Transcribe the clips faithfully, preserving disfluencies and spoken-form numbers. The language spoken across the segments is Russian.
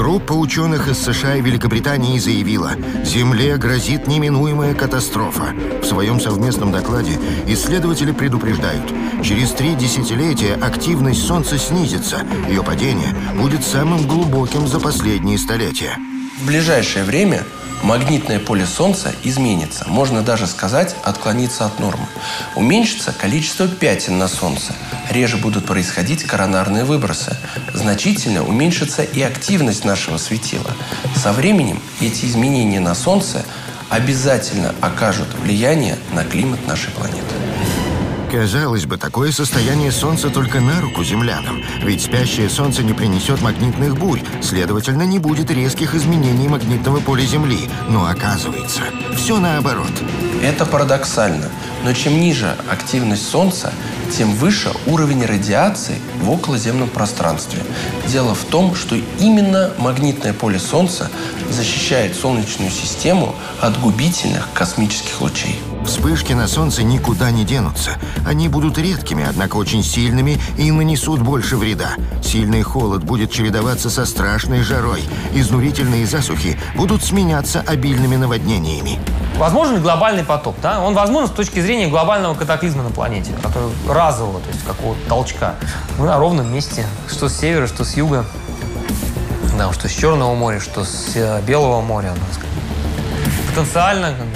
Группа ученых из США и Великобритании заявила, Земле грозит неминуемая катастрофа. В своем совместном докладе исследователи предупреждают, через три десятилетия активность Солнца снизится, ее падение будет самым глубоким за последние столетия. В ближайшее время магнитное поле Солнца изменится. Можно даже сказать, отклониться от нормы. Уменьшится количество пятен на Солнце. Реже будут происходить коронарные выбросы. Значительно уменьшится и активность нашего светила. Со временем эти изменения на Солнце обязательно окажут влияние на климат нашей планеты. Казалось бы, такое состояние Солнца только на руку землянам. Ведь спящее Солнце не принесет магнитных бурь, следовательно, не будет резких изменений магнитного поля Земли. Но оказывается, все наоборот. Это парадоксально. Но чем ниже активность Солнца, тем выше уровень радиации в околоземном пространстве. Дело в том, что именно магнитное поле Солнца защищает Солнечную систему от губительных космических лучей. Вспышки на Солнце никуда не денутся. Они будут редкими, однако очень сильными и нанесут больше вреда. Сильный холод будет чередоваться со страшной жарой. Изнурительные засухи будут сменяться обильными наводнениями. Возможен глобальный потоп, да? Он возможен с точки зрения глобального катаклизма на планете, который разового, то есть какого-то толчка. Мы на ровном месте, что с севера, что с юга, да, что с Черного моря, что с Белого моря. Потенциально,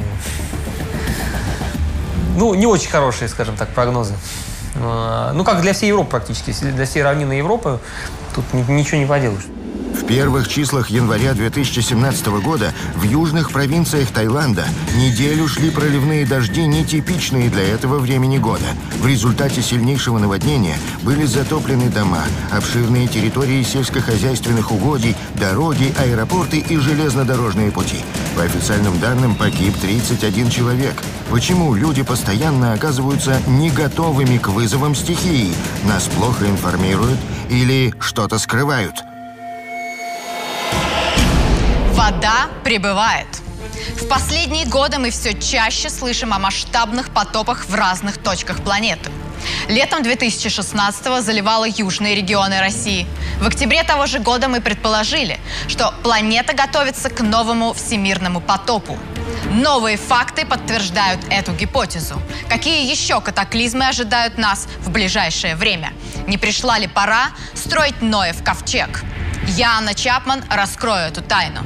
ну, не очень хорошие, скажем так, прогнозы. Ну, как для всей Европы практически, для всей равнины Европы, тут ничего не поделаешь. В первых числах января две тысячи семнадцатого года в южных провинциях Таиланда неделю шли проливные дожди, нетипичные для этого времени года. В результате сильнейшего наводнения были затоплены дома, обширные территории сельскохозяйственных угодий, дороги, аэропорты и железнодорожные пути. По официальным данным погиб тридцать один человек. Почему люди постоянно оказываются не готовыми к вызовам стихии? Нас плохо информируют или что-то скрывают? Вода прибывает. В последние годы мы все чаще слышим о масштабных потопах в разных точках планеты. Летом две тысячи шестнадцатого заливало южные регионы России. В октябре того же года мы предположили, что планета готовится к новому всемирному потопу. Новые факты подтверждают эту гипотезу. Какие еще катаклизмы ожидают нас в ближайшее время? Не пришла ли пора строить Ноев ковчег? Я, Анна Чапман, раскрою эту тайну.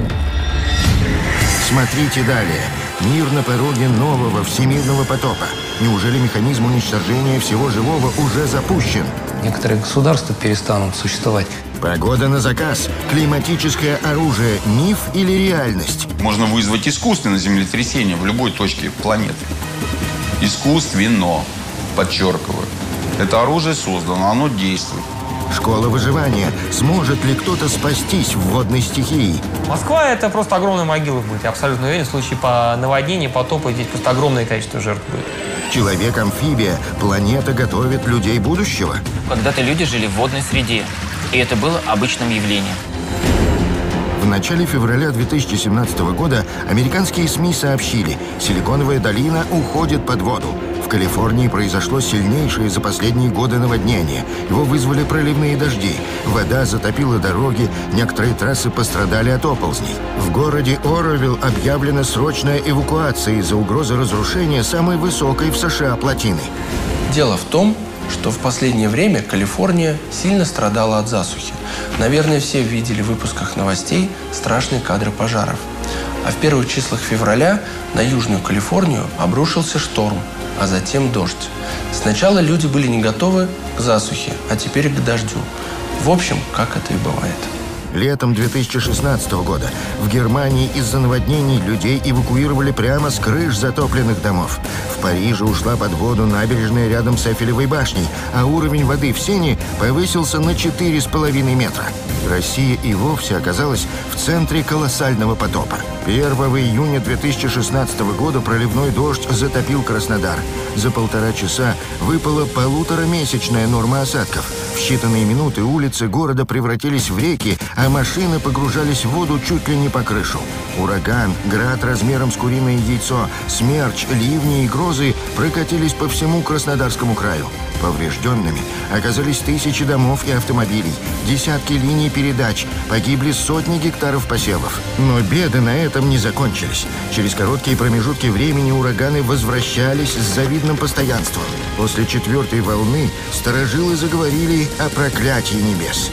Смотрите далее. Мир на пороге нового всемирного потопа. Неужели механизм уничтожения всего живого уже запущен? Некоторые государства перестанут существовать. Погода на заказ. Климатическое оружие. Миф или реальность? Можно вызвать искусственное землетрясение в любой точке планеты. Искусственно. Подчеркиваю. Это оружие создано, оно действует. Школа выживания. Сможет ли кто-то спастись в водной стихии? Москва – это просто огромная могила будет. Я абсолютно уверен, в случае по наводнению, потопа здесь просто огромное количество жертв будет. Человек-амфибия. Планета готовит людей будущего. Когда-то люди жили в водной среде, и это было обычным явлением. В начале февраля две тысячи семнадцатого года американские СМИ сообщили, Силиконовая долина уходит под воду. В Калифорнии произошло сильнейшее за последние годы наводнение. Его вызвали проливные дожди. Вода затопила дороги, некоторые трассы пострадали от оползней. В городе Оровилл объявлена срочная эвакуация из-за угрозы разрушения самой высокой в США плотины. Дело в том, что в последнее время Калифорния сильно страдала от засухи. Наверное, все видели в выпусках новостей страшные кадры пожаров. А в первых числах февраля на Южную Калифорнию обрушился шторм, а затем дождь. Сначала люди были не готовы к засухе, а теперь к дождю. В общем, как это и бывает. Летом две тысячи шестнадцатого года в Германии из-за наводнений людей эвакуировали прямо с крыш затопленных домов. В Париже ушла под воду набережная рядом с Эйфелевой башней, а уровень воды в Сене повысился на четыре с половиной метра. Россия и вовсе оказалась в центре колоссального потопа. первого июня две тысячи шестнадцатого года проливной дождь затопил Краснодар. За полтора часа выпала полуторамесячная норма осадков. В считанные минуты улицы города превратились в реки, а машины погружались в воду чуть ли не по крышу. Ураган, град размером с куриное яйцо, смерч, ливни и грозы прокатились по всему Краснодарскому краю. Поврежденными оказались тысячи домов и автомобилей, десятки линий передач, погибли сотни гектаров посевов. Но беды на этом не закончились. Через короткие промежутки времени ураганы возвращались с завидным постоянством. После четвертой волны старожилы заговорили о проклятии небес.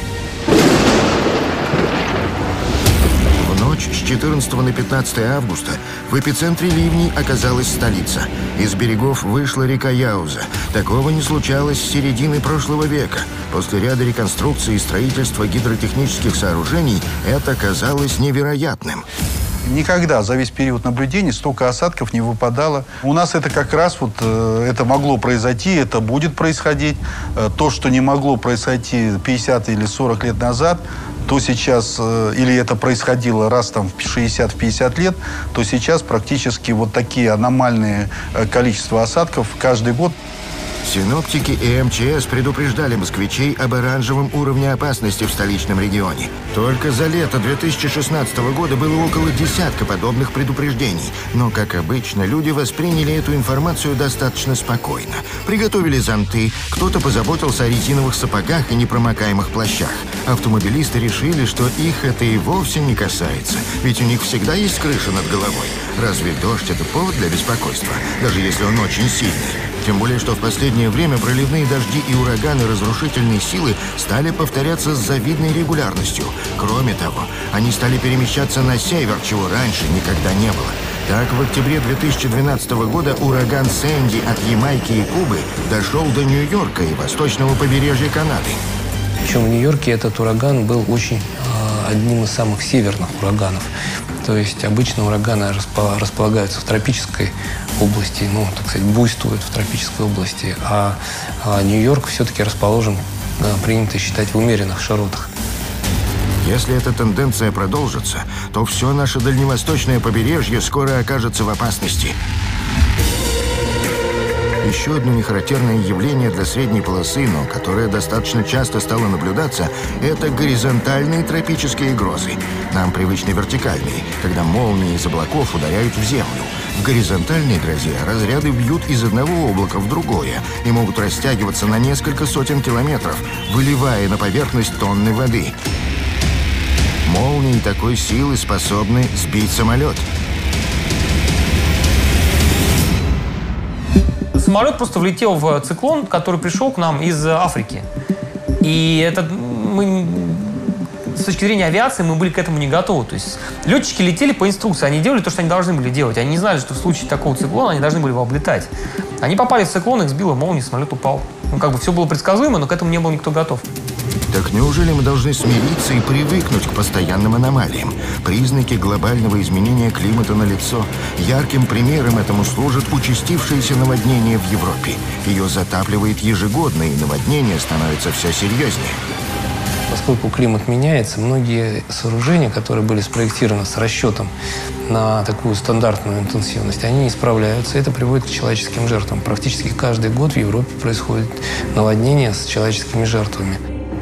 С четырнадцатого на пятнадцатое августа в эпицентре ливней оказалась столица. Из берегов вышла река Яуза. Такого не случалось с середины прошлого века. После ряда реконструкций и строительства гидротехнических сооружений это казалось невероятным. Никогда за весь период наблюдений столько осадков не выпадало. У нас это как раз вот э, это могло произойти, это будет происходить. Э, то, что не могло произойти пятьдесят или сорок лет назад, то сейчас, э, или это происходило раз там в шестьдесят-пятьдесят лет, то сейчас практически вот такие аномальные э, количества осадков каждый год. Синоптики и эм че эс предупреждали москвичей об оранжевом уровне опасности в столичном регионе. Только за лето две тысячи шестнадцатого года было около десятка подобных предупреждений. Но, как обычно, люди восприняли эту информацию достаточно спокойно. Приготовили зонты, кто-то позаботился о резиновых сапогах и непромокаемых плащах. Автомобилисты решили, что их это и вовсе не касается, ведь у них всегда есть крыша над головой. Разве дождь – это повод для беспокойства, даже если он очень сильный? Тем более, что в последнее время проливные дожди и ураганы разрушительной силы стали повторяться с завидной регулярностью. Кроме того, они стали перемещаться на север, чего раньше никогда не было. Так, в октябре две тысячи двенадцатого года ураган Сэнди от Ямайки и Кубы дошел до Нью-Йорка и восточного побережья Канады. Причем в Нью-Йорке этот ураган был очень э, одним из самых северных ураганов. То есть обычно ураганы располагаются в тропической области, ну, так сказать, буйствуют в тропической области, а, а Нью-Йорк все-таки расположен, да, принято считать, в умеренных широтах. Если эта тенденция продолжится, то все наше дальневосточное побережье скоро окажется в опасности. Еще одно нехарактерное явление для средней полосы, но которое достаточно часто стало наблюдаться, это горизонтальные тропические грозы. Нам привычны вертикальные, когда молнии из облаков ударяют в землю. В горизонтальной грозе разряды бьют из одного облака в другое и могут растягиваться на несколько сотен километров, выливая на поверхность тонны воды. Молнии такой силы способны сбить самолет. Самолет просто влетел в циклон, который пришел к нам из Африки. И это мы, с точки зрения авиации, мы были к этому не готовы. То есть летчики летели по инструкции, они делали то, что они должны были делать. Они не знали, что в случае такого циклона они должны были его облетать. Они попали в циклон, их сбила молния, самолет упал. Ну, как бы все было предсказуемо, но к этому не был никто готов. Так неужели мы должны смириться и привыкнуть к постоянным аномалиям? Признаки глобального изменения климата налицо. Ярким примером этому служит участившееся наводнение в Европе. Ее затапливает ежегодно, и наводнение становится все серьезнее. Поскольку климат меняется, многие сооружения, которые были спроектированы с расчетом на такую стандартную интенсивность, они не справляются. Это приводит к человеческим жертвам. Практически каждый год в Европе происходит наводнение с человеческими жертвами.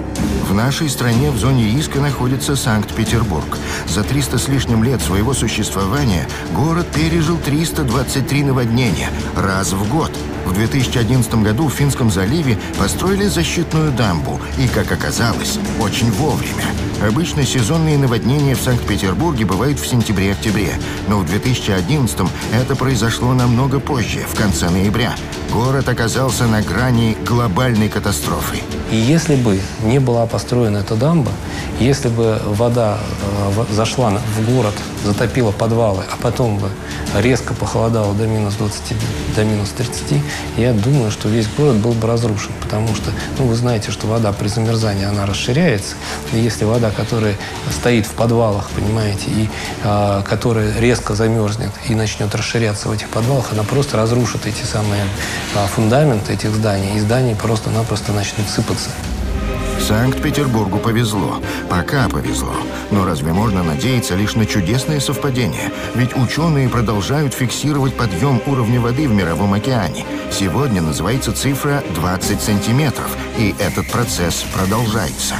В нашей стране в зоне риска находится Санкт-Петербург. За триста с лишним лет своего существования город пережил триста двадцать три наводнения раз в год. В две тысячи одиннадцатом году в Финском заливе построили защитную дамбу. И, как оказалось, очень вовремя. Обычно сезонные наводнения в Санкт-Петербурге бывают в сентябре-октябре. Но в две тысячи одиннадцатом это произошло намного позже, в конце ноября. Город оказался на грани глобальной катастрофы. И если бы не была построена эта дамба, если бы вода э, зашла в город, затопила подвалы, а потом бы резко похолодало до минус двадцати, до минус тридцати, я думаю, что весь город был бы разрушен. Потому что, ну, вы знаете, что вода при замерзании, она расширяется. И если вода, которая стоит в подвалах, понимаете, и э, которая резко замерзнет и начнет расширяться в этих подвалах, она просто разрушит эти самые э, фундаменты этих зданий, и здания просто-напросто начнут сыпаться. Санкт-Петербургу повезло. Пока повезло. Но разве можно надеяться лишь на чудесное совпадение? Ведь ученые продолжают фиксировать подъем уровня воды в Мировом океане. Сегодня называется цифра двадцать сантиметров. И этот процесс продолжается.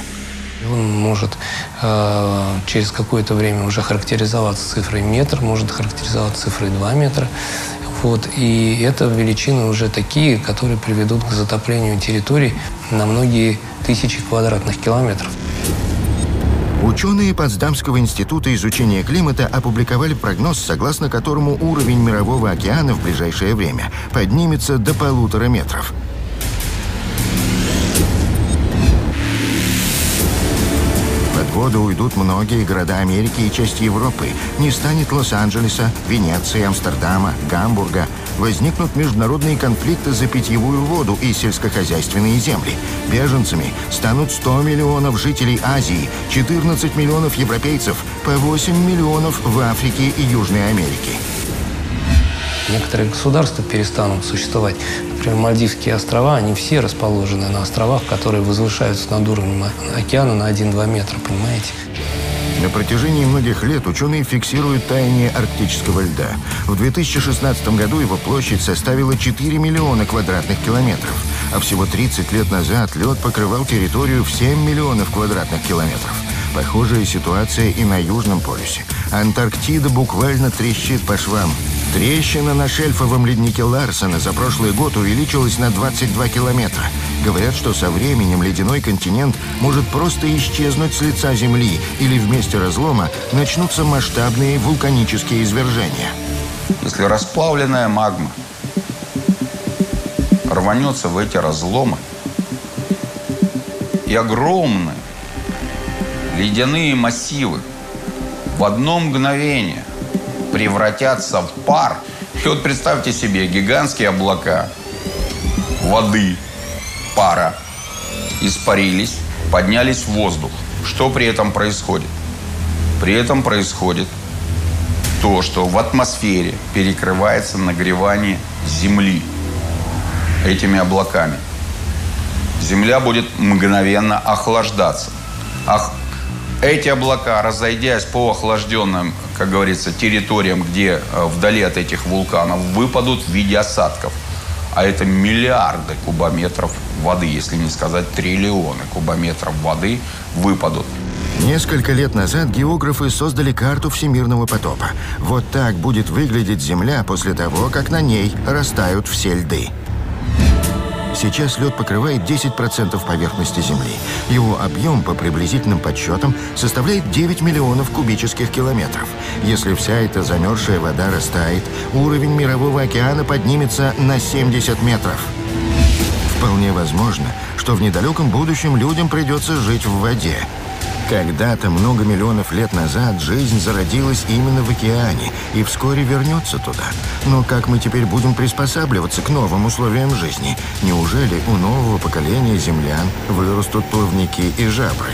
Он может э, через какое-то время уже характеризоваться цифрой метр, может характеризоваться цифрой два метра. Вот, и это величины уже такие, которые приведут к затоплению территорий на многие тысячи квадратных километров. Ученые Потсдамского института изучения климата опубликовали прогноз, согласно которому уровень Мирового океана в ближайшее время поднимется до полутора метров. Под воду уйдут многие города Америки и часть Европы. Не станет Лос-Анджелеса, Венеции, Амстердама, Гамбурга. Возникнут международные конфликты за питьевую воду и сельскохозяйственные земли. Беженцами станут сто миллионов жителей Азии, четырнадцать миллионов европейцев, по восемь миллионов в Африке и Южной Америке. Некоторые государства перестанут существовать. Например, Мальдивские острова, они все расположены на островах, которые возвышаются над уровнем океана на один-два метра, понимаете? На протяжении многих лет ученые фиксируют таяние арктического льда. В две тысячи шестнадцатом году его площадь составила четыре миллиона квадратных километров, а всего тридцать лет назад лед покрывал территорию в семь миллионов квадратных километров. Похожая ситуация и на Южном полюсе. Антарктида буквально трещит по швам. Трещина на шельфовом леднике Ларсена за прошлый год увеличилась на двадцать два километра. Говорят, что со временем ледяной континент может просто исчезнуть с лица Земли, или вместе разлома начнутся масштабные вулканические извержения. Если расплавленная магма рванется в эти разломы, и огромные ледяные массивы в одно мгновение превратятся в пар. И вот представьте себе, гигантские облака воды, пара испарились, поднялись в воздух. Что при этом происходит? При этом происходит то, что в атмосфере перекрывается нагревание Земли этими облаками. Земля будет мгновенно охлаждаться. Ох... Эти облака, разойдясь по охлажденным, как говорится, территориям, где э, вдали от этих вулканов, выпадут в виде осадков. А это миллиарды кубометров воды, если не сказать триллионы кубометров воды выпадут. Несколько лет назад географы создали карту всемирного потопа. Вот так будет выглядеть Земля после того, как на ней растают все льды. Сейчас лед покрывает десять процентов поверхности Земли. Его объем, по приблизительным подсчетам, составляет девять миллионов кубических километров. Если вся эта замерзшая вода растает, уровень Мирового океана поднимется на семьдесят метров. Вполне возможно, что в недалеком будущем людям придется жить в воде. Когда-то, много миллионов лет назад, жизнь зародилась именно в океане и вскоре вернется туда. Но как мы теперь будем приспосабливаться к новым условиям жизни? Неужели у нового поколения землян вырастут плавники и жабры?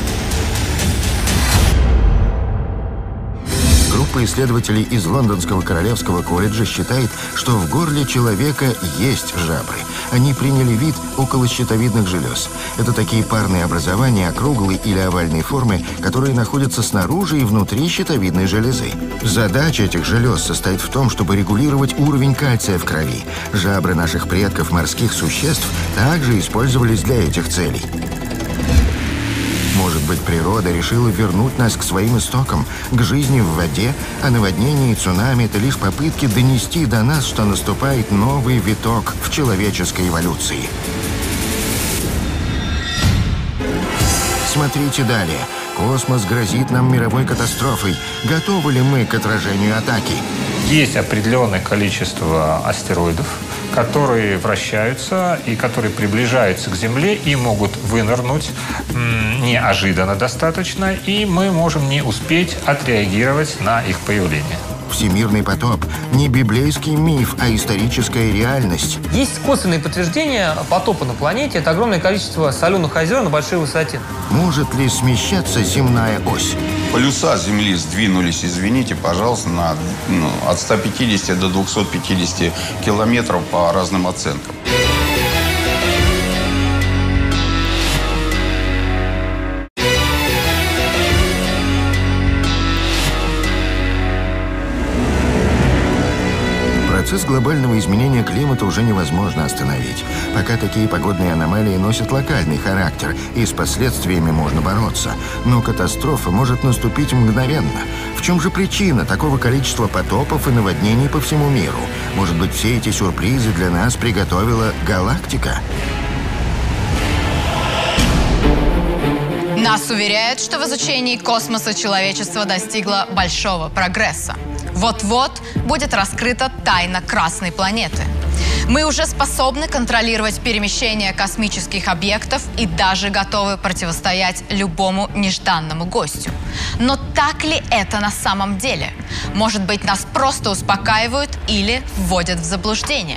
Группа исследователей из Лондонского Королевского колледжа считает, что в горле человека есть жабры. Они приняли вид околощитовидных желез. Это такие парные образования округлой или овальной формы, которые находятся снаружи и внутри щитовидной железы. Задача этих желез состоит в том, чтобы регулировать уровень кальция в крови. Жабры наших предков, морских существ, также использовались для этих целей. Может быть, природа решила вернуть нас к своим истокам, к жизни в воде, а наводнение и цунами – это лишь попытки донести до нас, что наступает новый виток в человеческой эволюции. Смотрите далее. Космос грозит нам мировой катастрофой. Готовы ли мы к отражению атаки? Есть определенное количество астероидов, которые вращаются и которые приближаются к Земле и могут вынырнуть м, неожиданно достаточно, и мы можем не успеть отреагировать на их появление. Всемирный потоп – не библейский миф, а историческая реальность. Есть косвенные подтверждения потопа на планете. Это огромное количество соленых озер на большой высоте. Может ли смещаться земная ось? Полюса Земли сдвинулись, извините, пожалуйста, на, ну, от ста пятидесяти до двухсот пятидесяти километров по разным оценкам. Процесс глобального изменения климата уже невозможно остановить. Пока такие погодные аномалии носят локальный характер, и с последствиями можно бороться. Но катастрофа может наступить мгновенно. В чем же причина такого количества потопов и наводнений по всему миру? Может быть, все эти сюрпризы для нас приготовила галактика? Нас уверяют, что в изучении космоса человечество достигло большого прогресса. Вот-вот будет раскрыта тайна Красной планеты. Мы уже способны контролировать перемещение космических объектов и даже готовы противостоять любому нежданному гостю. Но так ли это на самом деле? Может быть, нас просто успокаивают или вводят в заблуждение?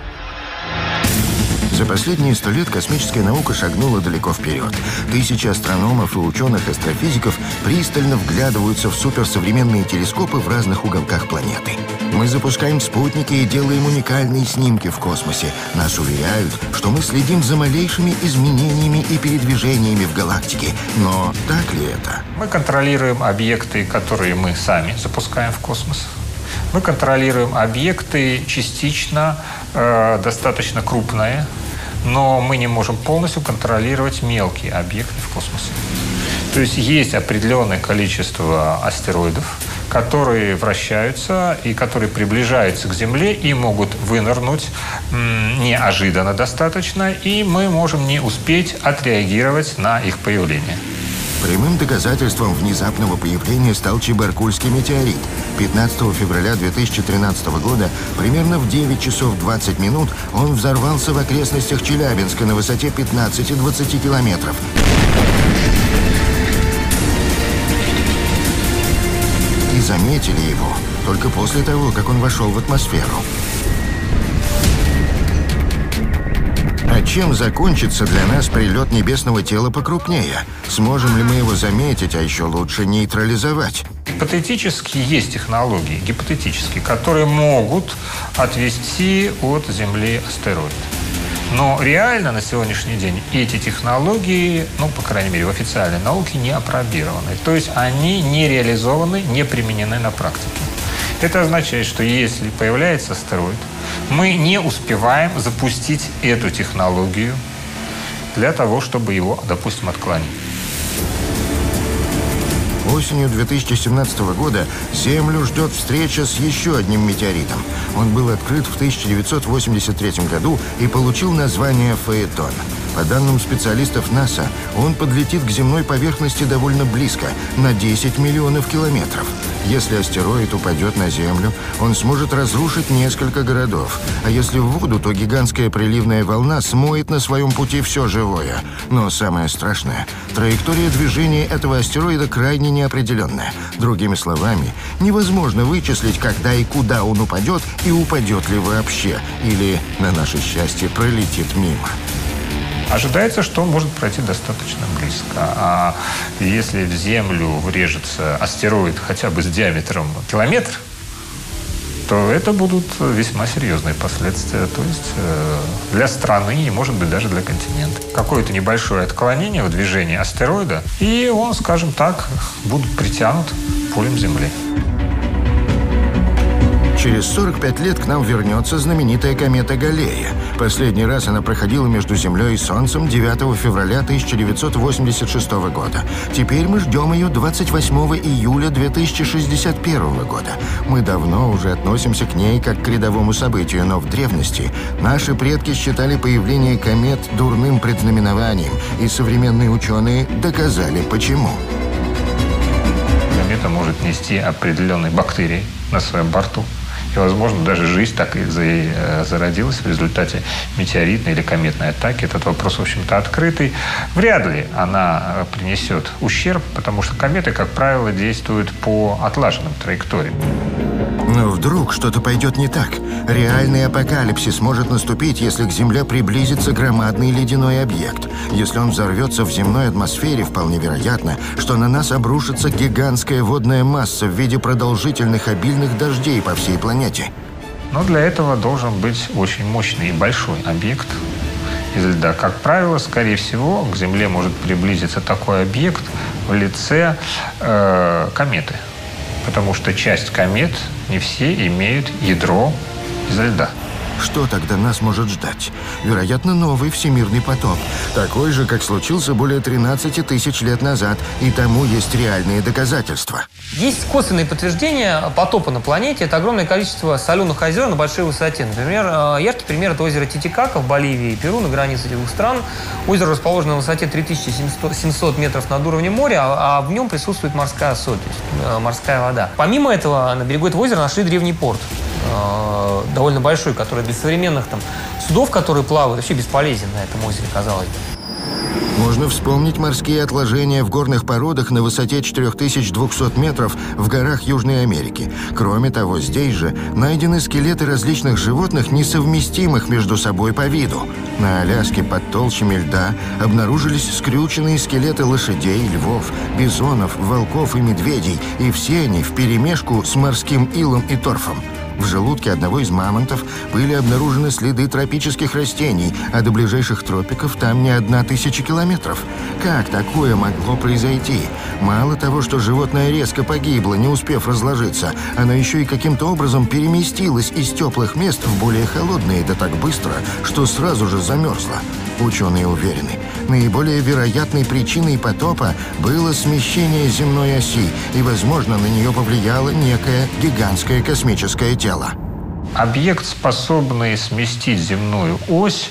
За последние сто лет космическая наука шагнула далеко вперед. Тысячи астрономов и ученых-астрофизиков пристально вглядываются в суперсовременные телескопы в разных уголках планеты. Мы запускаем спутники и делаем уникальные снимки в космосе. Нас уверяют, что мы следим за малейшими изменениями и передвижениями в галактике. Но так ли это? Мы контролируем объекты, которые мы сами запускаем в космос. Мы контролируем объекты частично, э, достаточно крупные, но мы не можем полностью контролировать мелкие объекты в космосе. То есть есть определенное количество астероидов, которые вращаются и которые приближаются к Земле и могут вынырнуть м, неожиданно достаточно, и мы можем не успеть отреагировать на их появление. Прямым доказательством внезапного появления стал Чебаркульский метеорит. пятнадцатого февраля две тысячи тринадцатого года, примерно в девять часов двадцать минут, он взорвался в окрестностях Челябинска на высоте пятнадцати-двадцати километров. И заметили его только после того, как он вошел в атмосферу. А чем закончится для нас прилет небесного тела покрупнее? Сможем ли мы его заметить, а еще лучше нейтрализовать? Гипотетически есть технологии, гипотетические, которые могут отвести от Земли астероид. Но реально на сегодняшний день эти технологии, ну, по крайней мере, в официальной науке не опробированы. То есть они не реализованы, не применены на практике. Это означает, что если появляется астероид, мы не успеваем запустить эту технологию для того, чтобы его, допустим, отклонить. Осенью две тысячи семнадцатого года Землю ждет встреча с еще одним метеоритом. Он был открыт в тысяча девятьсот восемьдесят третьем году и получил название «Фаэтон». По данным специалистов НАСА, он подлетит к земной поверхности довольно близко, на десять миллионов километров. Если астероид упадет на Землю, он сможет разрушить несколько городов. А если в воду, то гигантская приливная волна смоет на своем пути все живое. Но самое страшное – траектория движения этого астероида крайне неопределенная. Другими словами, невозможно вычислить, когда и куда он упадет, и упадет ли вообще, или, на наше счастье, пролетит мимо. Ожидается, что он может пройти достаточно близко. А если в Землю врежется астероид хотя бы с диаметром километр, то это будут весьма серьезные последствия. То есть э, для страны и, может быть, даже для континента. Какое-то небольшое отклонение в движении астероида, и он, скажем так, будет притянут полем Земли. Через сорок пять лет к нам вернется знаменитая комета Галлея. Последний раз она проходила между Землей и Солнцем девятого февраля тысяча девятьсот восемьдесят шестого года. Теперь мы ждем ее двадцать восьмого июля две тысячи шестьдесят первого года. Мы давно уже относимся к ней как к рядовому событию, но в древности наши предки считали появление комет дурным предзнаменованием, и современные ученые доказали, почему. Комета может нести определенные бактерии на своем борту. И, возможно, даже жизнь так и зародилась в результате метеоритной или кометной атаки. Этот вопрос, в общем-то, открытый. Вряд ли она принесет ущерб, потому что кометы, как правило, действуют по отлаженным траекториям. Но вдруг что-то пойдет не так. Реальный апокалипсис может наступить, если к Земле приблизится громадный ледяной объект. Если он взорвется в земной атмосфере, вполне вероятно, что на нас обрушится гигантская водная масса в виде продолжительных обильных дождей по всей планете. Но для этого должен быть очень мощный и большой объект из льда. Как правило, скорее всего, к Земле может приблизиться такой объект в лице э, кометы. Потому что часть комет, не все, имеют ядро изо льда. Что тогда нас может ждать? Вероятно, новый всемирный потоп. Такой же, как случился более тринадцати тысяч лет назад. И тому есть реальные доказательства. Есть косвенные подтверждения потопа на планете. Это огромное количество соленых озер на большой высоте. Например, яркий пример – это озеро Титикака в Боливии и Перу, на границе этих двух стран. Озеро расположено на высоте три тысячи семьсот метров над уровнем моря, а в нем присутствует морская соль, то есть морская вода. Помимо этого, на берегу этого озера нашли древний порт, довольно большой, который для современных там судов, которые плавают, вообще бесполезен на этом озере, казалось бы. Можно вспомнить морские отложения в горных породах на высоте четырёх тысяч двухсот метров в горах Южной Америки. Кроме того, здесь же найдены скелеты различных животных, несовместимых между собой по виду. На Аляске под толщами льда обнаружились скрюченные скелеты лошадей, львов, бизонов, волков и медведей, и все они вперемешку с морским илом и торфом. В желудке одного из мамонтов были обнаружены следы тропических растений, а до ближайших тропиков там не одна тысяча километров. Как такое могло произойти? Мало того, что животное резко погибло, не успев разложиться, оно еще и каким-то образом переместилось из теплых мест в более холодные, да так быстро, что сразу же замерзло. Ученые уверены, наиболее вероятной причиной потопа было смещение земной оси, и, возможно, на нее повлияло некое гигантское космическое тело. Объект, способный сместить земную ось,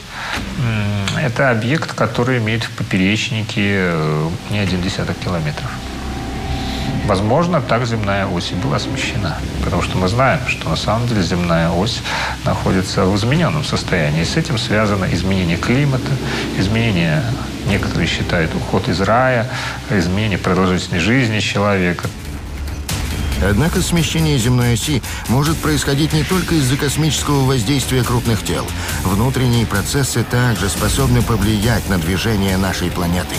это объект, который имеет в поперечнике не один десяток километров. Возможно, так земная ось и была смещена. Потому что мы знаем, что на самом деле земная ось находится в измененном состоянии. И с этим связано изменение климата, изменение, некоторые считают, уход из рая, изменение продолжительной жизни человека. Однако смещение земной оси может происходить не только из-за космического воздействия крупных тел. Внутренние процессы также способны повлиять на движение нашей планеты.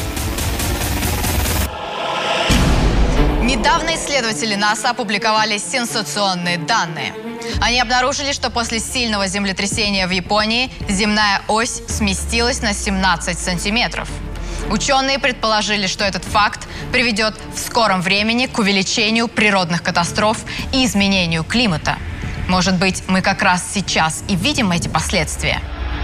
Недавно исследователи НАСА опубликовали сенсационные данные. Они обнаружили, что после сильного землетрясения в Японии земная ось сместилась на семнадцать сантиметров. Ученые предположили, что этот факт приведет в скором времени к увеличению природных катастроф и изменению климата. Может быть, мы как раз сейчас и видим эти последствия?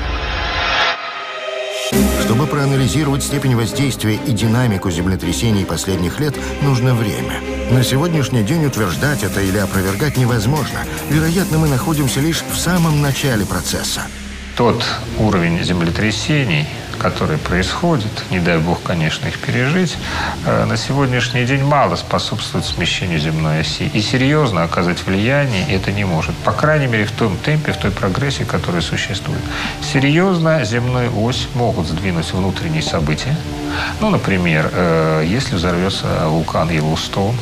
Чтобы проанализировать степень воздействия и динамику землетрясений последних лет, нужно время. На сегодняшний день утверждать это или опровергать невозможно. Вероятно, мы находимся лишь в самом начале процесса. Тот уровень землетрясений, который происходит, не дай бог, конечно, их пережить, на сегодняшний день мало способствует смещению земной оси. И серьезно оказать влияние это не может. По крайней мере, в том темпе, в той прогрессии, которая существует. Серьезно земную ось могут сдвинуть внутренние события. Ну, например, если взорвется вулкан Йеллоустоун.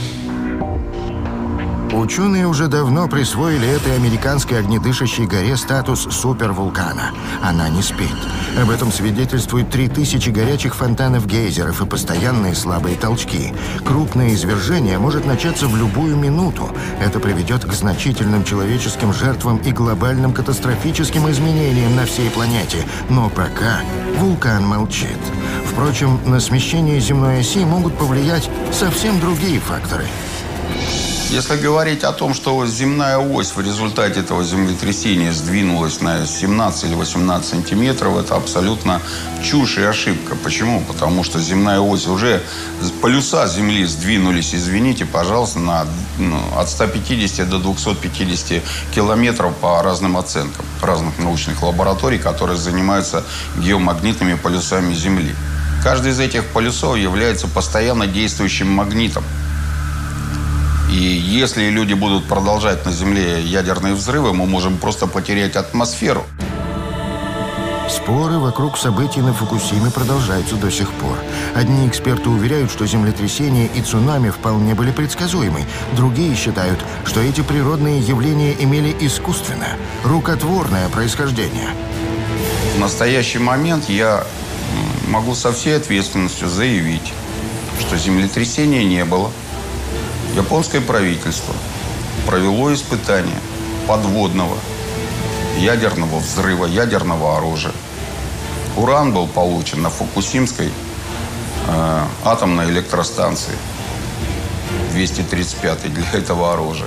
Ученые уже давно присвоили этой американской огнедышащей горе статус супервулкана. Она не спит. Об этом свидетельствуют три тысячи горячих фонтанов гейзеров и постоянные слабые толчки. Крупное извержение может начаться в любую минуту. Это приведет к значительным человеческим жертвам и глобальным катастрофическим изменениям на всей планете. Но пока вулкан молчит. Впрочем, на смещение земной оси могут повлиять совсем другие факторы. Если говорить о том, что земная ось в результате этого землетрясения сдвинулась на семнадцать или восемнадцать сантиметров, это абсолютно чушь и ошибка. Почему? Потому что земная ось уже, полюса Земли сдвинулись, извините, пожалуйста, на, ну, от ста пятидесяти до двухсот пятидесяти километров по разным оценкам разных научных лабораторий, которые занимаются геомагнитными полюсами Земли. Каждый из этих полюсов является постоянно действующим магнитом. И если люди будут продолжать на Земле ядерные взрывы, мы можем просто потерять атмосферу. Споры вокруг событий на Фукусиме продолжаются до сих пор. Одни эксперты уверяют, что землетрясения и цунами вполне были предсказуемы. Другие считают, что эти природные явления имели искусственное, рукотворное происхождение. В настоящий момент я могу со всей ответственностью заявить, что землетрясения не было. Японское правительство провело испытание подводного ядерного взрыва, ядерного оружия. Уран был получен на Фукусимской э, атомной электростанции двести тридцать пятой для этого оружия.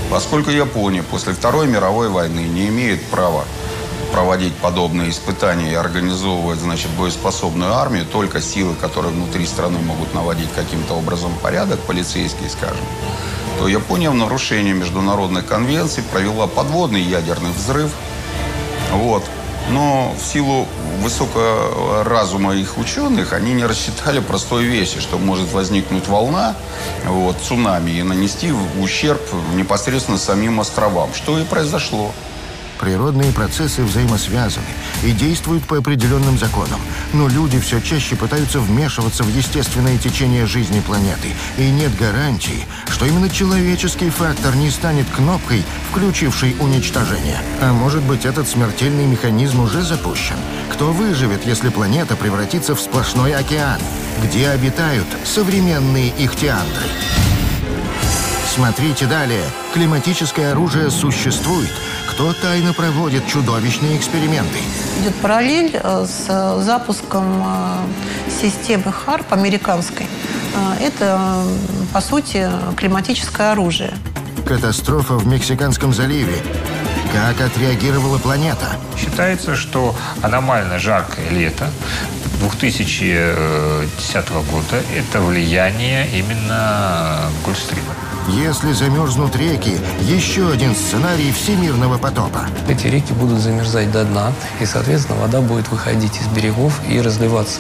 Поскольку Япония после Второй мировой войны не имеет права проводить подобные испытания и организовывать, значит, боеспособную армию, только силы, которые внутри страны могут наводить каким-то образом порядок, полицейские, скажем, то Япония в нарушении международных конвенций провела подводный ядерный взрыв. Вот. Но в силу высокого разума их ученых они не рассчитали простой вещи, что может возникнуть волна, вот, цунами, и нанести ущерб непосредственно самим островам, что и произошло. Природные процессы взаимосвязаны и действуют по определенным законам. Но люди все чаще пытаются вмешиваться в естественное течение жизни планеты. И нет гарантии, что именно человеческий фактор не станет кнопкой, включившей уничтожение. А может быть, этот смертельный механизм уже запущен? Кто выживет, если планета превратится в сплошной океан? Где обитают современные ихтиандры? Смотрите далее. Климатическое оружие существует. Кто тайно проводит чудовищные эксперименты? Идет параллель с запуском системы ХАРП американской. Это, по сути, климатическое оружие. Катастрофа в Мексиканском заливе. Как отреагировала планета? Считается, что аномально жаркое лето две тысячи десятого года – это влияние именно Гольфстрима. Если замерзнут реки, еще один сценарий всемирного потопа. Эти реки будут замерзать до дна, и, соответственно, вода будет выходить из берегов и разливаться.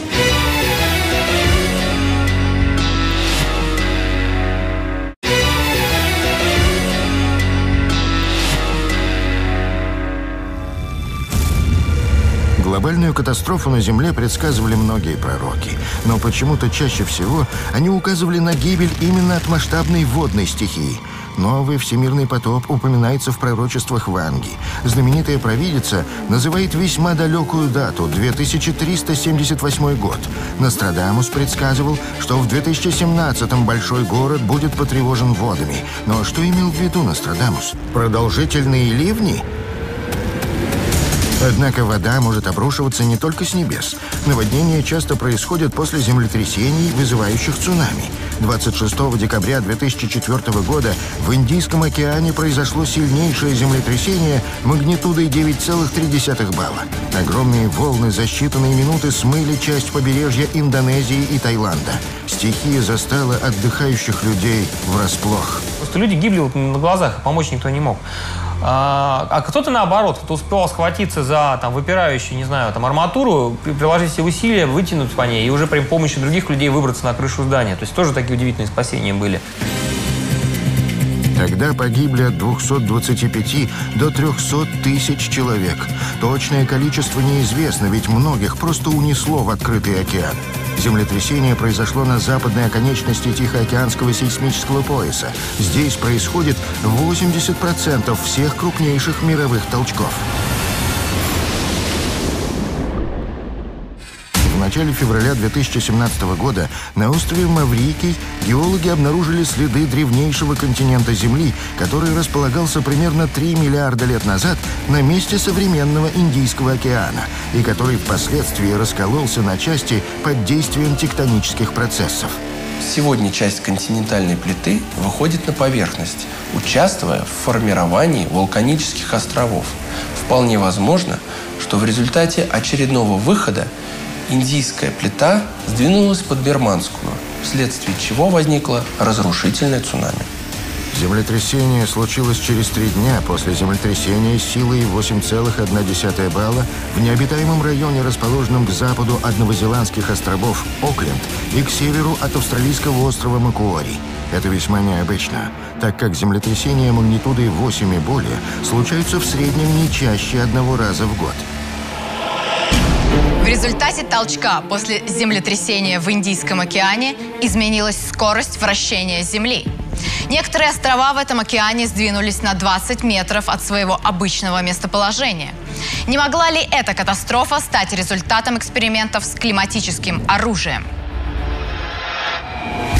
Глобальную катастрофу на Земле предсказывали многие пророки. Но почему-то чаще всего они указывали на гибель именно от масштабной водной стихии. Новый всемирный потоп упоминается в пророчествах Ванги. Знаменитая провидица называет весьма далекую дату – две тысячи триста семьдесят восьмой год. Нострадамус предсказывал, что в две тысячи семнадцатом большой город будет потревожен водами. Но что имел в виду Нострадамус? Продолжительные ливни? Однако вода может обрушиваться не только с небес. Наводнения часто происходят после землетрясений, вызывающих цунами. двадцать шестого декабря две тысячи четвёртого года в Индийском океане произошло сильнейшее землетрясение магнитудой девять целых три десятых балла. Огромные волны за считанные минуты смыли часть побережья Индонезии и Таиланда. Стихия застала отдыхающих людей врасплох. Просто люди гибли вот на глазах, помочь никто не мог. А, а кто-то наоборот, кто успевал схватиться за там, выпирающую, не знаю, там, арматуру, приложить все усилия, вытянуть по ней и уже при помощи других людей выбраться на крышу здания. То есть тоже такие удивительные спасения были. Тогда погибли от двухсот двадцати пяти до трёхсот тысяч человек. Точное количество неизвестно, ведь многих просто унесло в открытый океан. Землетрясение произошло на западной оконечности Тихоокеанского сейсмического пояса. Здесь происходит восемьдесят процентов всех крупнейших мировых толчков. В начале февраля две тысячи семнадцатого года на острове Маврикий геологи обнаружили следы древнейшего континента Земли, который располагался примерно три миллиарда лет назад на месте современного Индийского океана и который впоследствии раскололся на части под действием тектонических процессов. Сегодня часть континентальной плиты выходит на поверхность, участвуя в формировании вулканических островов. Вполне возможно, что в результате очередного выхода Индийская плита сдвинулась под Бирманскую, вследствие чего возникло разрушительное цунами. Землетрясение случилось через три дня после землетрясения силой восемь целых одна десятая балла в необитаемом районе, расположенном к западу от Новозеландских островов Окленд и к северу от австралийского острова Макуари. Это весьма необычно, так как землетрясения магнитудой восемь и более случаются в среднем не чаще одного раза в год. В результате толчка после землетрясения в Индийском океане изменилась скорость вращения Земли. Некоторые острова в этом океане сдвинулись на двадцать метров от своего обычного местоположения. Не могла ли эта катастрофа стать результатом экспериментов с климатическим оружием?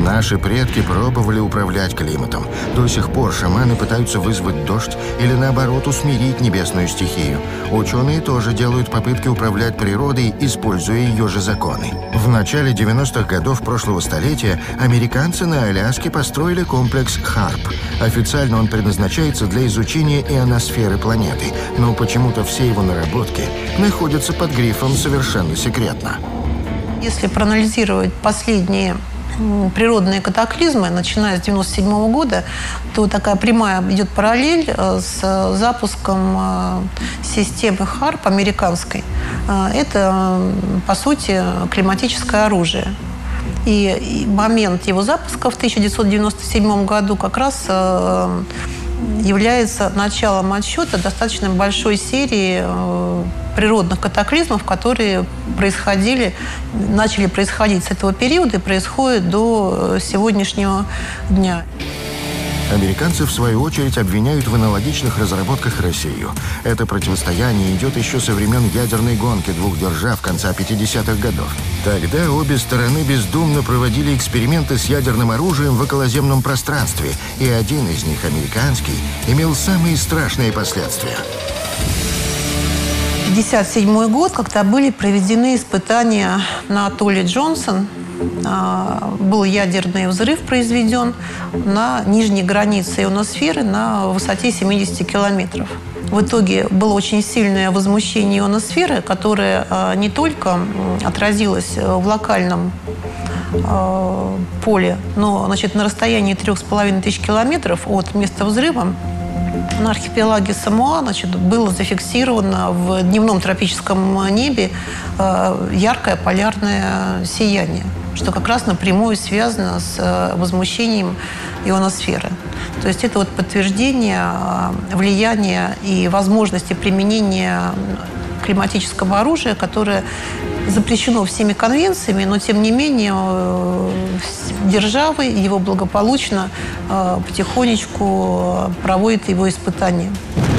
Наши предки пробовали управлять климатом. До сих пор шаманы пытаются вызвать дождь или, наоборот, усмирить небесную стихию. Ученые тоже делают попытки управлять природой, используя ее же законы. В начале девяностых годов прошлого столетия американцы на Аляске построили комплекс Харп. Официально он предназначается для изучения ионосферы планеты, но почему-то все его наработки находятся под грифом «совершенно секретно». Если проанализировать последние природные катаклизмы, начиная с девяносто седьмого года, то такая прямая идет параллель с запуском системы Харп американской. Это, по сути, климатическое оружие. И момент его запуска в тысяча девятьсот девяносто седьмом году как раз является началом отсчета достаточно большой серии природных катаклизмов, которые происходили, начали происходить с этого периода и происходят до сегодняшнего дня. Американцы, в свою очередь, обвиняют в аналогичных разработках Россию. Это противостояние идет еще со времен ядерной гонки двух держав конца пятидесятых годов. Тогда обе стороны бездумно проводили эксперименты с ядерным оружием в околоземном пространстве, и один из них, американский, имел самые страшные последствия. пятьдесят седьмой год, когда были проведены испытания на атолле Джонсон. Был ядерный взрыв произведен на нижней границе ионосферы на высоте семидесяти километров. В итоге было очень сильное возмущение ионосферы, которое не только отразилось в локальном поле, но, значит, на расстоянии трех с половиной тысяч километров от места взрыва на архипелаге Самоа, значит, было зафиксировано в дневном тропическом небе яркое полярное сияние, что как раз напрямую связано с возмущением ионосферы. То есть это вот подтверждение влияния и возможности применения климатического оружия, которое запрещено всеми конвенциями, но тем не менее державы его благополучно потихонечку проводят его испытания.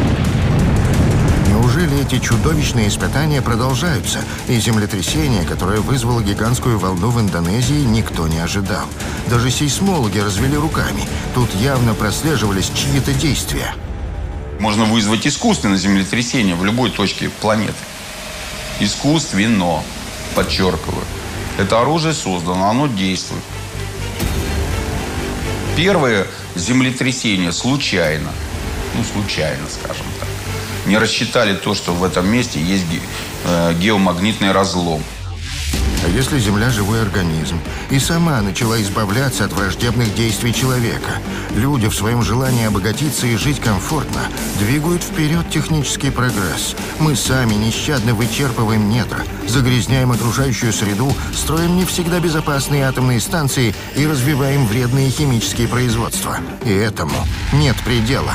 Неужели эти чудовищные испытания продолжаются, и землетрясение, которое вызвало гигантскую волну в Индонезии, никто не ожидал? Даже сейсмологи развели руками. Тут явно прослеживались чьи-то действия. Можно вызвать искусственное землетрясение в любой точке планеты. Искусственно, подчеркиваю. Это оружие создано, оно действует. Первое землетрясение случайно, ну, случайно, скажем так, не рассчитали то, что в этом месте есть геомагнитный разлом. А если Земля – живой организм, и сама начала избавляться от враждебных действий человека? Люди в своем желании обогатиться и жить комфортно двигают вперед технический прогресс. Мы сами нещадно вычерпываем недра, загрязняем окружающую среду, строим не всегда безопасные атомные станции и развиваем вредные химические производства. И этому нет предела.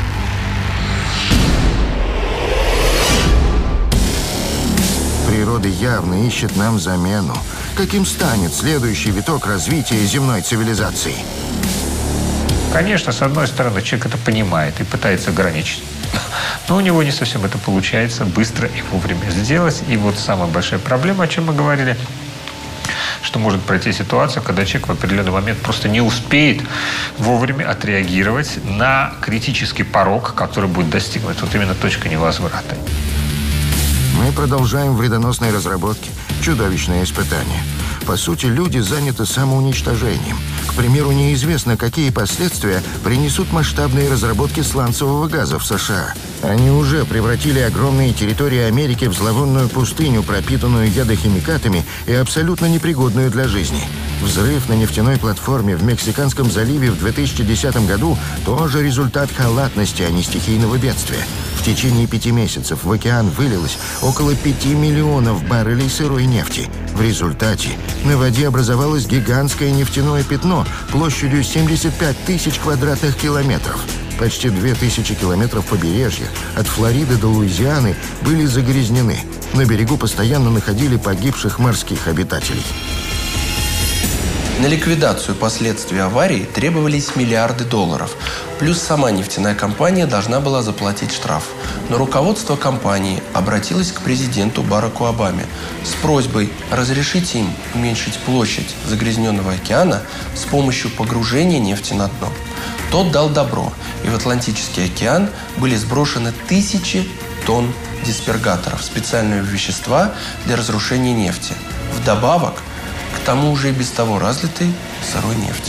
Природа явно ищет нам замену. Каким станет следующий виток развития земной цивилизации? Конечно, с одной стороны, человек это понимает и пытается ограничить. Но у него не совсем это получается быстро и вовремя сделать. И вот самая большая проблема, о чем мы говорили, что может пройти ситуация, когда человек в определенный момент просто не успеет вовремя отреагировать на критический порог, который будет достигнут. Вот именно точка невозврата. Мы продолжаем вредоносные разработки, чудовищные испытания. По сути, люди заняты самоуничтожением. К примеру, неизвестно, какие последствия принесут масштабные разработки сланцевого газа в США. Они уже превратили огромные территории Америки в зловонную пустыню, пропитанную ядохимикатами и абсолютно непригодную для жизни. Взрыв на нефтяной платформе в Мексиканском заливе в две тысячи десятом году тоже результат халатности, а не стихийного бедствия. В течение пяти месяцев в океан вылилось около пяти миллионов баррелей сырой нефти. В результате на воде образовалось гигантское нефтяное пятно площадью семьдесят пять тысяч квадратных километров. Почти две тысячи километров побережья от Флориды до Луизианы были загрязнены. На берегу постоянно находили погибших морских обитателей. На ликвидацию последствий аварии требовались миллиарды долларов. Плюс сама нефтяная компания должна была заплатить штраф. Но руководство компании обратилось к президенту Бараку Обаме с просьбой разрешить им уменьшить площадь загрязненного океана с помощью погружения нефти на дно. Тот дал добро, и в Атлантический океан были сброшены тысячи тонн диспергаторов, специального вещества для разрушения нефти. Вдобавок к тому уже и без того разлитой сырой нефти.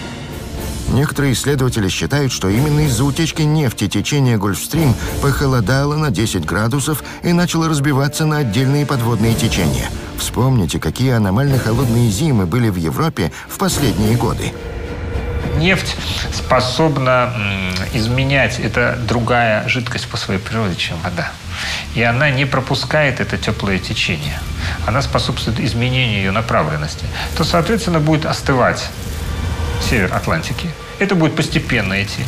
Некоторые исследователи считают, что именно из-за утечки нефти течение Гольфстрим похолодало на десять градусов и начало разбиваться на отдельные подводные течения. Вспомните, какие аномально холодные зимы были в Европе в последние годы. Нефть способна изменять, это другая жидкость по своей природе, чем вода. И она не пропускает это теплое течение. Она способствует изменению ее направленности. То, соответственно, будет остывать север Атлантики. Это будет постепенно идти.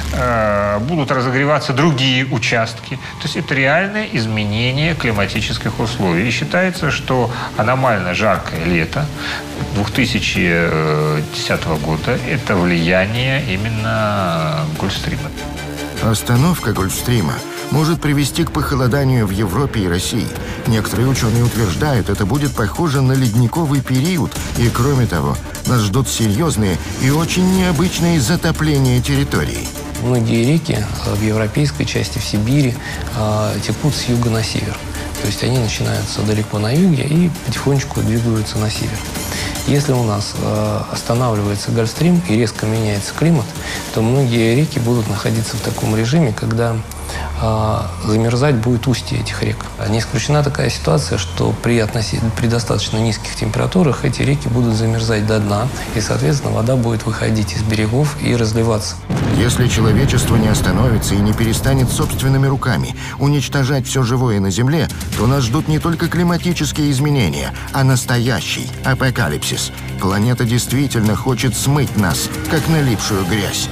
Будут разогреваться другие участки. То есть это реальное изменение климатических условий. И считается, что аномально жаркое лето две тысячи десятого года – это влияние именно Гольфстрима. Остановка Гольфстрима может привести к похолоданию в Европе и России. Некоторые ученые утверждают, это будет похоже на ледниковый период. И, кроме того, нас ждут серьезные и очень необычные затопления территорий. Многие реки в европейской части, в Сибири, текут с юга на север. То есть они начинаются далеко на юге и потихонечку двигаются на север. Если у нас э, останавливается Гольфстрим и резко меняется климат, то многие реки будут находиться в таком режиме, когда э, замерзать будет устье этих рек. Не исключена такая ситуация, что при, относительно, при достаточно низких температурах эти реки будут замерзать до дна, и, соответственно, вода будет выходить из берегов и разливаться. Если человечество не остановится и не перестанет собственными руками уничтожать все живое на Земле, то нас ждут не только климатические изменения, а настоящий апокалипсис. Планета действительно хочет смыть нас, как налипшую грязь.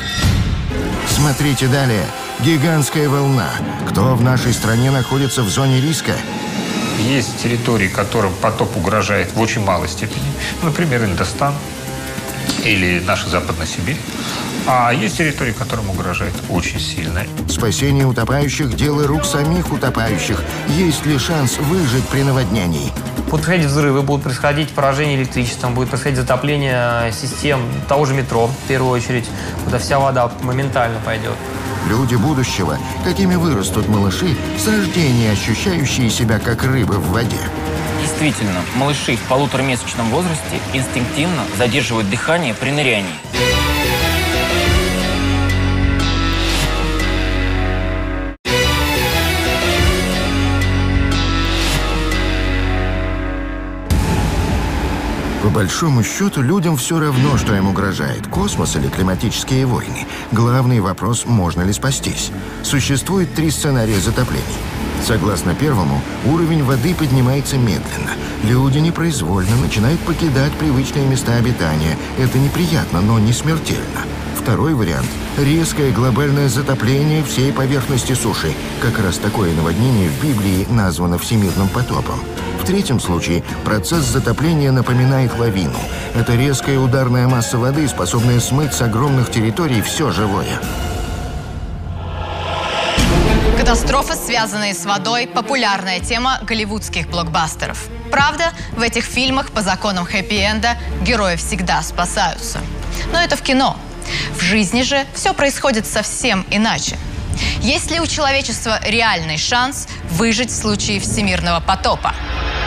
Смотрите далее. Гигантская волна. Кто в нашей стране находится в зоне риска? Есть территории, которым потоп угрожает в очень малой степени. Например, Индостан или наша Западная Сибирь. А есть территории, которым угрожает очень сильно. Спасение утопающих – дело рук самих утопающих. Есть ли шанс выжить при наводнении? Будут происходить взрывы, будут происходить поражение электричеством, будет происходить затопление систем того же метро, в первую очередь, куда вся вода моментально пойдет. Люди будущего, какими вырастут малыши, с рождения ощущающие себя как рыбы в воде. Действительно, малыши в полуторамесячном возрасте инстинктивно задерживают дыхание при нырянии. По большому счету, людям все равно, что им угрожает – космос или климатические войны. Главный вопрос – можно ли спастись. Существует три сценария затоплений. Согласно первому, уровень воды поднимается медленно. Люди непроизвольно начинают покидать привычные места обитания. Это неприятно, но не смертельно. Второй вариант – резкое глобальное затопление всей поверхности суши. Как раз такое наводнение в Библии названо всемирным потопом. В третьем случае процесс затопления напоминает лавину. Это резкая ударная масса воды, способная смыть с огромных территорий все живое. Катастрофы, связанные с водой – популярная тема голливудских блокбастеров. Правда, в этих фильмах по законам хэппи-энда герои всегда спасаются. Но это в кино. В жизни же все происходит совсем иначе. Есть ли у человечества реальный шанс выжить в случае всемирного потопа?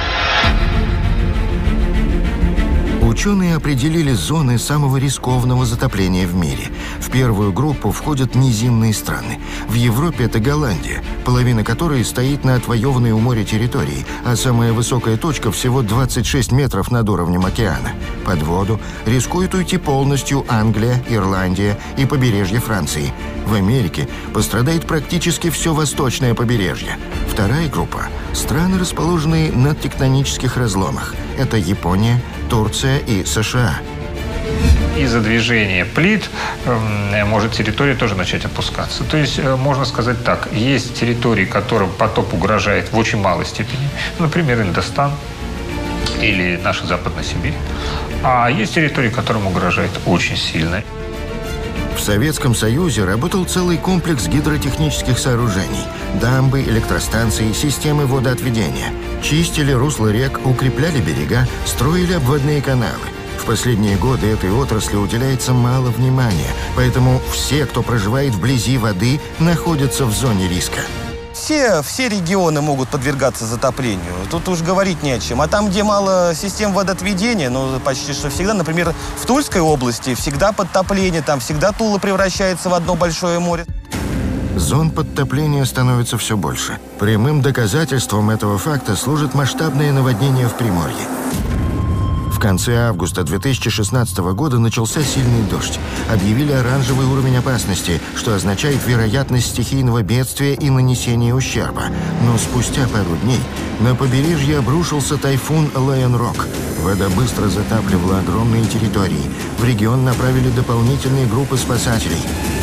Ученые определили зоны самого рискованного затопления в мире. В первую группу входят низинные страны. В Европе это Голландия, половина которой стоит на отвоеванной у моря территории, а самая высокая точка всего двадцать шесть метров над уровнем океана. Под воду рискует уйти полностью Англия, Ирландия и побережье Франции. В Америке пострадает практически все восточное побережье. Вторая группа – страны, расположенные на тектонических разломах. Это Япония, Турция и США. Из-за движения плит э, может территория тоже начать опускаться. То есть, э, можно сказать так, есть территории, которым потоп угрожает в очень малой степени. Например, Индостан или наша Западная Сибирь. А есть территории, которым угрожает очень сильно. В Советском Союзе работал целый комплекс гидротехнических сооружений. Дамбы, электростанции, системы водоотведения. Чистили русла рек, укрепляли берега, строили обводные каналы. В последние годы этой отрасли уделяется мало внимания, поэтому все, кто проживает вблизи воды, находятся в зоне риска. Все, все регионы могут подвергаться затоплению. Тут уж говорить не о чем. А там, где мало систем водоотведения, ну, почти что всегда, например, в Тульской области всегда подтопление, там всегда Тула превращается в одно большое море. Зон подтопления становится все больше. Прямым доказательством этого факта служит масштабное наводнение в Приморье. В конце августа две тысячи шестнадцатого года начался сильный дождь. Объявили оранжевый уровень опасности, что означает вероятность стихийного бедствия и нанесения ущерба. Но спустя пару дней на побережье обрушился тайфун Лайон Рок. Вода быстро затапливала огромные территории. В регион направили дополнительные группы спасателей.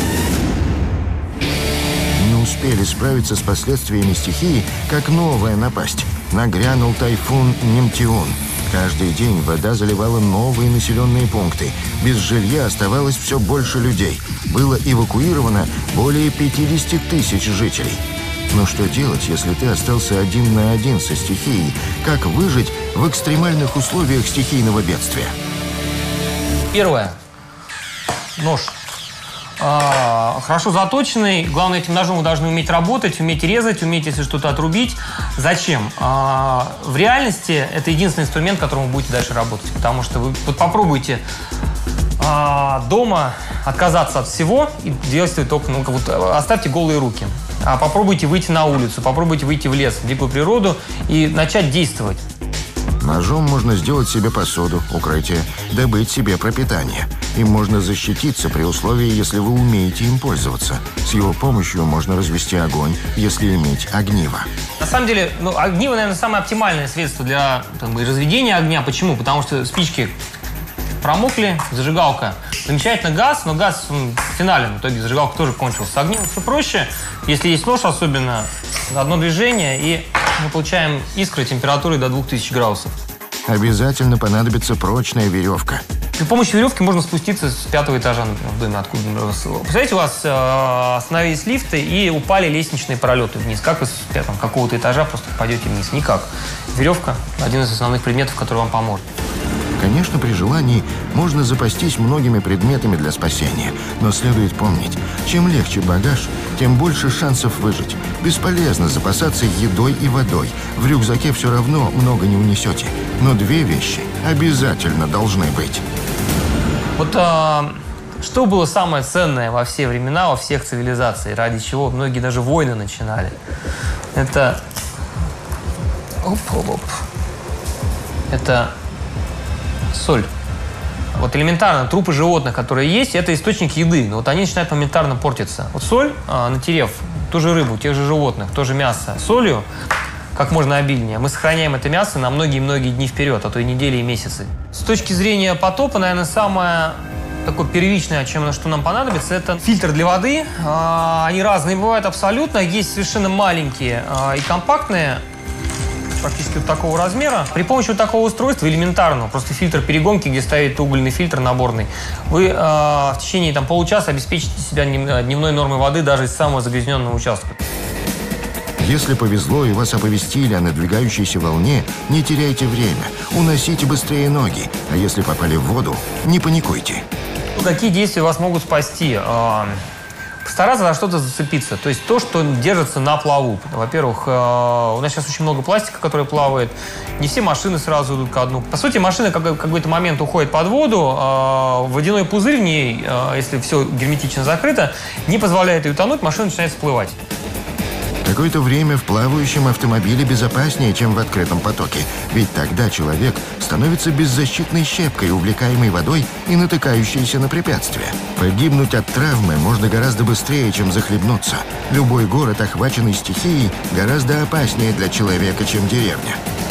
Не успели справиться с последствиями стихии, как новая напасть. Нагрянул тайфун Немтиун. Каждый день вода заливала новые населенные пункты. Без жилья оставалось все больше людей. Было эвакуировано более пятидесяти тысяч жителей. Но что делать, если ты остался один на один со стихией? Как выжить в экстремальных условиях стихийного бедствия? Первое. Нож. А, хорошо заточенный. Главное, этим ножом вы должны уметь работать, уметь резать, уметь, если что-то отрубить. Зачем? А, в реальности это единственный инструмент, которым вы будете дальше работать. Потому что вы вот попробуйте а, дома отказаться от всего и действовать только, ну, вот, оставьте голые руки. А попробуйте выйти на улицу, попробуйте выйти в лес, в дикую природу и начать действовать. Ножом можно сделать себе посуду, укрытие, добыть себе пропитание. Им можно защититься при условии, если вы умеете им пользоваться. С его помощью можно развести огонь, если иметь огниво. На самом деле, ну, огниво, наверное, самое оптимальное средство для там, разведения огня. Почему? Потому что спички промокли, зажигалка. Замечательно газ, но газ он финален. В итоге зажигалка тоже кончилась. С огнем все проще. Если есть нож, особенно одно движение, и мы получаем искры температурой до двух тысяч градусов. Обязательно понадобится прочная веревка. При помощи веревки можно спуститься с пятого этажа в доме, откуда. Представляете, у вас э, остановились лифты и упали лестничные пролеты вниз. Как вы с пятого какого-то этажа просто пойдете вниз? Никак. Веревка – один из основных предметов, который вам поможет. Конечно, при желании можно запастись многими предметами для спасения. Но следует помнить, чем легче багаж, тем больше шансов выжить. Бесполезно запасаться едой и водой. В рюкзаке все равно много не унесете. Но две вещи обязательно должны быть. Вот а, что было самое ценное во все времена, во всех цивилизациях, ради чего многие даже войны начинали? Это... Оп-оп-оп. Это... соль. Вот элементарно, трупы животных, которые есть, это источник еды. Но вот они начинают моментарно портиться. Вот соль, а, натерев ту же рыбу, тех же животных, то же мясо солью, как можно обильнее, мы сохраняем это мясо на многие-многие дни вперед, а то и недели и месяцы. С точки зрения потопа, наверное, самое такое первичное, чем, что нам понадобится, это фильтр для воды. А, они разные бывают абсолютно. Есть совершенно маленькие а, и компактные, практически вот такого размера. При помощи вот такого устройства элементарного, просто фильтр перегонки, где стоит угольный фильтр наборный, вы э, в течение там, получаса обеспечите себя дневной нормой воды даже из самого загрязненного участка. Если повезло и вас оповестили о надвигающейся волне, не теряйте время, уносите быстрее ноги, а если попали в воду, не паникуйте. Ну, какие действия вас могут спасти? Постараться за что-то зацепиться. То есть то, что держится на плаву. Во-первых, у нас сейчас очень много пластика, который плавает. Не все машины сразу идут ко дну. По сути, машина в какой-то момент уходит под воду. Водяной пузырь в ней, если все герметично закрыто, не позволяет ей утонуть, машина начинает всплывать. Какое-то время в плавающем автомобиле безопаснее, чем в открытом потоке. Ведь тогда человек становится беззащитной щепкой, увлекаемой водой и натыкающейся на препятствия. Погибнуть от травмы можно гораздо быстрее, чем захлебнуться. Любой город, охваченный стихией, гораздо опаснее для человека, чем деревня.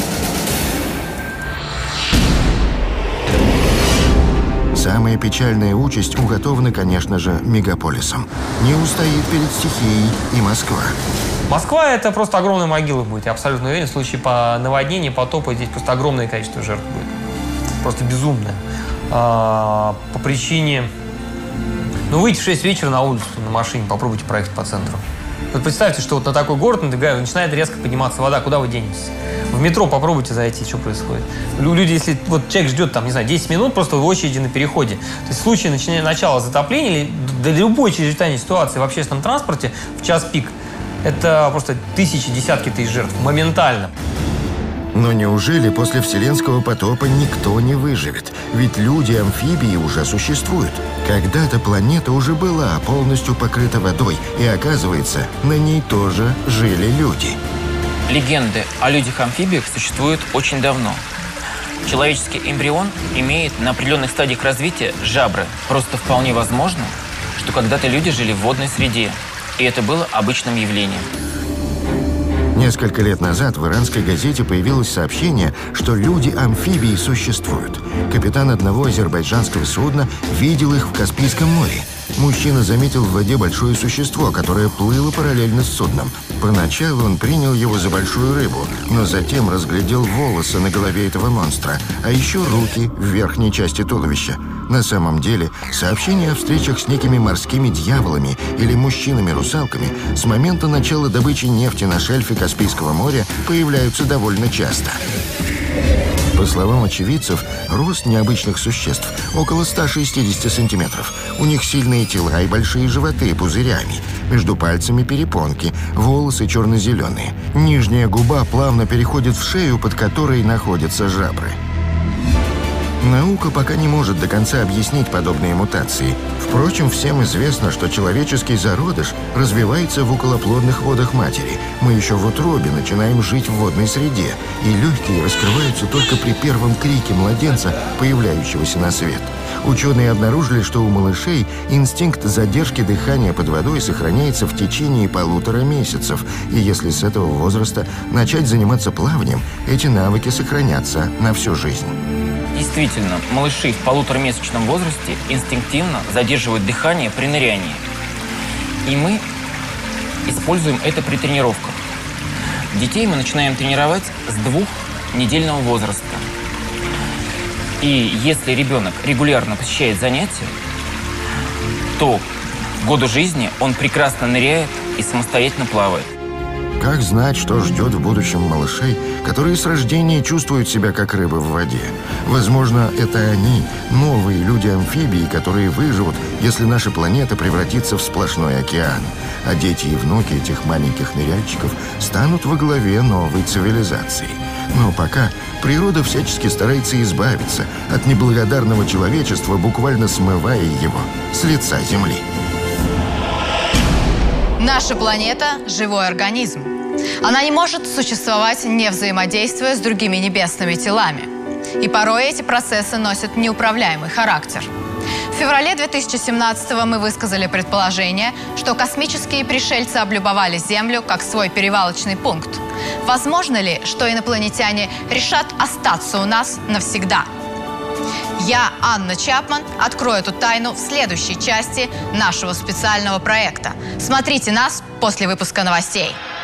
Самая печальная участь уготована, конечно же, мегаполисам. Не устоит перед стихией и Москва. Москва – это просто огромная могила будет. Я абсолютно уверен, в случае по наводнению, потопа здесь просто огромное количество жертв будет. Просто безумное. а, по причине... Ну, выйти в шесть вечера на улицу на машине, попробуйте проехать по центру. Вот представьте, что вот на такой город начинает резко подниматься вода, куда вы денетесь? В метро попробуйте зайти, что происходит. Люди, если вот человек ждет, там, не знаю, десять минут просто в очереди на переходе, то есть в случае начина- начала затопления или до любой чрезвычайной ситуации в общественном транспорте в час пик, это просто тысячи, десятки тысяч жертв моментально. Но неужели после Вселенского потопа никто не выживет? Ведь люди-амфибии уже существуют. Когда-то планета уже была полностью покрыта водой, и оказывается, на ней тоже жили люди. Легенды о людях-амфибиях существуют очень давно. Человеческий эмбрион имеет на определенных стадиях развития жабры. Просто вполне возможно, что когда-то люди жили в водной среде, и это было обычным явлением. Несколько лет назад в иранской газете появилось сообщение, что люди-амфибии существуют. Капитан одного азербайджанского судна видел их в Каспийском море. Мужчина заметил в воде большое существо, которое плыло параллельно с судном. Поначалу он принял его за большую рыбу, но затем разглядел волосы на голове этого монстра, а еще руки в верхней части туловища. На самом деле, сообщения о встречах с некими морскими дьяволами или мужчинами-русалками с момента начала добычи нефти на шельфе Каспийского моря появляются довольно часто. По словам очевидцев, рост необычных существ около ста шестидесяти сантиметров. У них сильные тела и большие животы пузырями. Между пальцами перепонки, волосы черно-зеленые. Нижняя губа плавно переходит в шею, под которой находятся жабры. Наука пока не может до конца объяснить подобные мутации. Впрочем, всем известно, что человеческий зародыш развивается в околоплодных водах матери. Мы еще в утробе начинаем жить в водной среде, и легкие раскрываются только при первом крике младенца, появляющегося на свет. Ученые обнаружили, что у малышей инстинкт задержки дыхания под водой сохраняется в течение полутора месяцев, и если с этого возраста начать заниматься плаванием, эти навыки сохранятся на всю жизнь. Действительно, малыши в полуторамесячном возрасте инстинктивно задерживают дыхание при нырянии. И мы используем это при тренировках. Детей мы начинаем тренировать с двухнедельного возраста. И если ребенок регулярно посещает занятия, то к году жизни он прекрасно ныряет и самостоятельно плавает. Как знать, что ждет в будущем малышей, которые с рождения чувствуют себя как рыбы в воде? Возможно, это они, новые люди-амфибии, которые выживут, если наша планета превратится в сплошной океан. А дети и внуки этих маленьких ныряльщиков станут во главе новой цивилизации. Но пока природа всячески старается избавиться от неблагодарного человечества, буквально смывая его с лица Земли. Наша планета – живой организм. Она не может существовать, не взаимодействуя с другими небесными телами. И порой эти процессы носят неуправляемый характер. В феврале две тысячи семнадцатого мы высказали предположение, что космические пришельцы облюбовали Землю как свой перевалочный пункт. Возможно ли, что инопланетяне решат остаться у нас навсегда? Я, Анна Чапман, открою эту тайну в следующей части нашего специального проекта. Смотрите нас после выпуска новостей.